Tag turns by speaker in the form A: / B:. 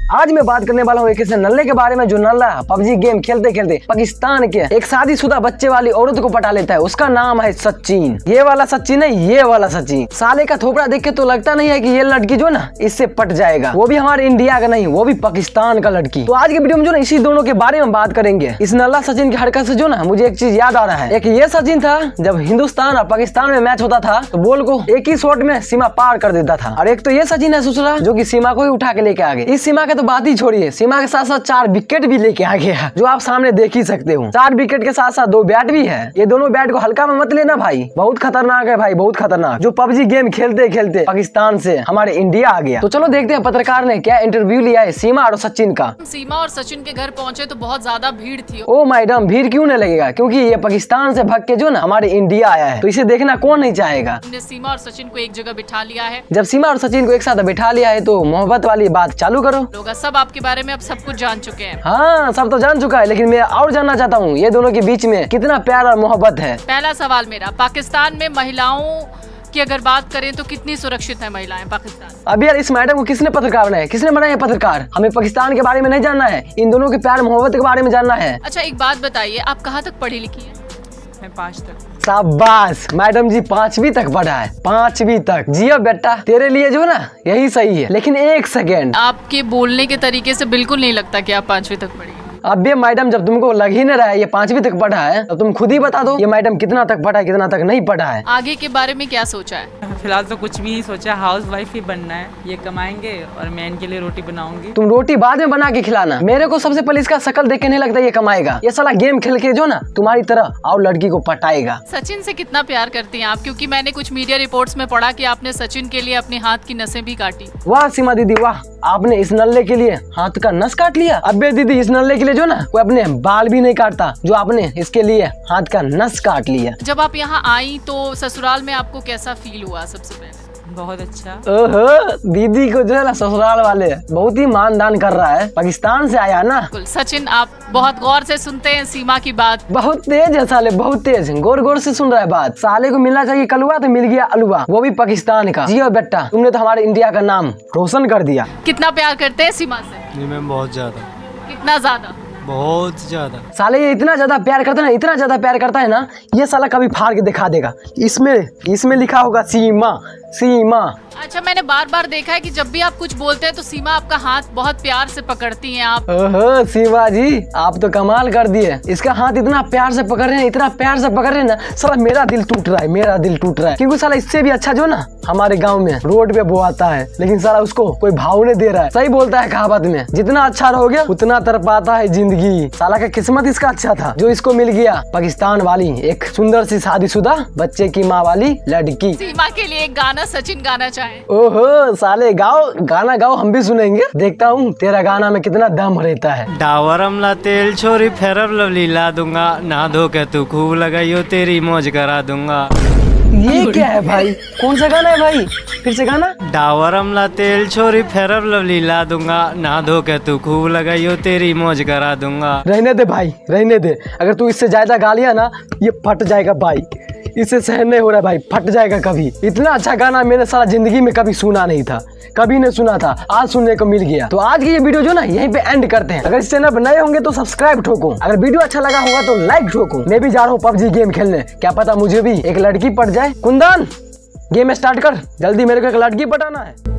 A: आज मैं बात करने वाला हूँ एक ऐसे नल्ले के बारे में जो नल्ला पबजी गेम खेलते खेलते पाकिस्तान के एक शादीशुदा बच्चे वाली औरत को पटा लेता है। उसका नाम है सचिन। ये वाला सचिन है, ये वाला सचिन। साले का थोपड़ा देख के तो लगता नहीं है कि ये लड़की जो ना इससे पट जाएगा, वो भी हमारे इंडिया का नहीं, वो भी पाकिस्तान का लड़की। तो आज के वीडियो में जो ना इसी दोनों के बारे में बात करेंगे। इस नल्ला सचिन की हरकत से जो ना मुझे एक चीज याद आ रहा है। एक ये सचिन था जब हिंदुस्तान और पाकिस्तान में मैच होता था तो बॉल को एक ही शॉट में सीमा पार कर देता था। और एक तो ये सचिन है सुसरा जो की सीमा को ही उठा के लेके आ गए। इस सीमा के तो बात ही छोड़िए, सीमा के साथ साथ 4 विकेट भी लेके आ गया, जो आप सामने देख ही सकते हो। 4 विकेट के साथ साथ 2 बैट भी है। ये दोनों बैट को हल्का में मत लेना भाई, बहुत खतरनाक है भाई, बहुत खतरनाक। जो पबजी गेम खेलते खेलते पाकिस्तान से हमारे इंडिया आ गया। तो चलो देखते हैं पत्रकार ने क्या इंटरव्यू लिया है सीमा और सचिन का।
B: सीमा और सचिन के घर पहुंचे तो बहुत ज्यादा भीड़ थी।
A: ओ मैडम, भीड़ क्यों नहीं लगेगा, क्योंकि ये पाकिस्तान से भाग के जो ना हमारे इंडिया आया है, तो इसे देखना कौन नहीं चाहेगा।
B: सीमा और सचिन को एक जगह बिठा लिया है।
A: जब सीमा और सचिन को एक साथ बिठा लिया है तो मोहब्बत वाली बात चालू करो।
B: लोग सब आपके बारे में अब सब कुछ जान चुके हैं।
A: हाँ, सब तो जान चुका है, लेकिन मैं और जानना चाहता हूँ ये दोनों के बीच में कितना प्यार और मोहब्बत है।
B: पहला सवाल मेरा, पाकिस्तान में महिलाओं की अगर बात करें तो कितनी सुरक्षित है महिलाएं पाकिस्तान?
A: अभी यार इस मैडम को किसने पत्रकार बनाया, किसने बनाया पत्रकार? हमें पाकिस्तान के बारे में नहीं जानना है, इन दोनों के प्यार मोहब्बत के बारे में जानना है।
B: अच्छा एक बात बताइए, आप कहाँ तक पढ़ी लिखी है?
C: मैं 5 तक।
A: शाबाश मैडम जी, 5वीं तक पढ़ा है, 5वीं तक। जियो बेटा, तेरे लिए जो ना यही सही है। लेकिन एक सेकेंड,
B: आपके बोलने के तरीके से बिल्कुल नहीं लगता कि आप 5वीं तक पढ़ी।
A: अब ये मैडम जब तुमको लग ही नहीं रहा है ये 5वीं तक पढ़ा है, तो तुम खुद ही बता दो ये मैडम कितना तक पढ़ा है, कितना तक नहीं पढ़ा है।
B: आगे के बारे में क्या सोचा है?
C: फिलहाल तो कुछ भी नहीं सोचा, हाउस वाइफ ही बनना है। ये कमाएंगे और मैं इनके लिए रोटी बनाऊंगी।
A: तुम रोटी बाद में बना के खिलाना। मेरे को सबसे पहले इसका शक्ल देख के नहीं लगता ये कमाएगा। ये साला गेम खेल के जो ना तुम्हारी तरह और लड़की को पटाएगा।
B: सचिन से कितना प्यार करती हैं आप? क्योंकि मैंने कुछ मीडिया रिपोर्ट्स में पढ़ा कि आपने सचिन के लिए अपने हाथ की नसें भी काटी।
A: वाह सीमा दीदी वाह, आपने इस नल्ले के लिए हाथ का नस काट लिया। अबे दीदी, इस नल्ले के लिए जो ना कोई अपने बाल भी नहीं काटता, जो आपने इसके लिए हाथ का नस काट लिया।
B: जब आप यहाँ आई तो ससुराल में आपको कैसा फील हुआ? सबसे पहले
C: बहुत अच्छा।
A: ओहो, दीदी को जो है ना ससुराल वाले बहुत ही मानदान कर रहा है, पाकिस्तान से आया ना।
B: सचिन आप बहुत गौर से सुनते हैं सीमा की बात।
A: बहुत तेज है साले, बहुत तेज, गौर गौर से सुन रहा है बात। साले को मिलना चाहिए कलुआ तो मिल गया अलुआ, वो भी पाकिस्तान का। जियो बेटा, तुमने तो हमारे इंडिया का नाम रोशन कर दिया।
B: कितना प्यार करते हैं सीमा से?
D: जी मैम, बहुत ज्यादा।
B: कितना ज्यादा?
D: बहुत ज्यादा।
A: साले ये इतना ज्यादा प्यार करता है ना, इतना ज्यादा प्यार करता है ना, ये साला कभी फाड़ के दिखा देगा। इसमें लिखा होगा सीमा सीमा।
B: अच्छा, मैंने बार बार देखा है कि जब भी आप कुछ बोलते हैं तो सीमा आपका हाथ बहुत प्यार से पकड़ती हैं आप।
A: ओहो सीमा जी, आप तो कमाल कर दिए। इसका हाथ इतना प्यार से पकड़ रहे हैं, इतना प्यार से पकड़ रहे हैं ना, साला मेरा दिल टूट रहा है, मेरा दिल टूट रहा है। क्योंकि साला इससे भी अच्छा जो ना हमारे गांव में रोड पे वो आता है, लेकिन साला उसको कोई भाव नहीं दे रहा है। सही बोलता है कहावत में, जितना अच्छा रहोगे उतना तड़पाता है जिंदगी। साला का किस्मत इसका अच्छा था जो इसको मिल गया पाकिस्तान वाली एक सुंदर सी शादीशुदा बच्चे की माँ वाली लड़की।
B: सीमा के लिए एक गाना सचिन गाना चाहे।
A: ओहो साले, गाओ गाना गाओ, हम भी सुनेंगे। देखता हूँ तेरा गाना में कितना दम रहता है।
D: डावर अमला तेल छोरी फेरब लवली ला दूंगा, ना धो के तू खूब लगाइयो तेरी मौज करा दूंगा।
A: ये क्या है भाई, कौन सा गाना है भाई, फिर से गाना।
D: डावर अमला तेल छोरी फेरब लवली ला दूंगा, ना धो के तू खूब लगाइयो तेरी मौज करा दूंगा।
A: रहने दे भाई, रहने दे। अगर तू इससे ज्यादा गा लिया ना ये फट जाएगा भाई, इससे सहन नहीं हो रहा भाई, फट जाएगा कभी। इतना अच्छा गाना मैंने सारा जिंदगी में कभी सुना नहीं था, कभी नहीं सुना था, आज सुनने को मिल गया। तो आज की ये वीडियो जो ना यहीं पे एंड करते हैं। अगर इस चैनल पर नए होंगे तो सब्सक्राइब ठोको, अगर वीडियो अच्छा लगा होगा तो लाइक ठोको। मैं भी जा रहा हूँ पबजी गेम खेलने, क्या पता मुझे भी एक लड़की पट जाए। कुंदन गेम स्टार्ट कर जल्दी, मेरे को एक लड़की पटाना है।